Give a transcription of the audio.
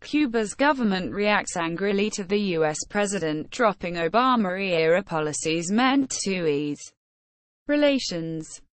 Cuba's government reacts angrily to the U.S. president dropping Obama-era policies meant to ease relations.